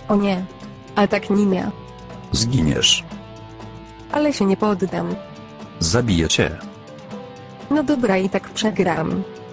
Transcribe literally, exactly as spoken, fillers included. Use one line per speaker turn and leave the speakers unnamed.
O nie. A tak nie.
Zginiesz.
Ale się nie poddam.
Zabiję cię.
No dobra, i tak przegram.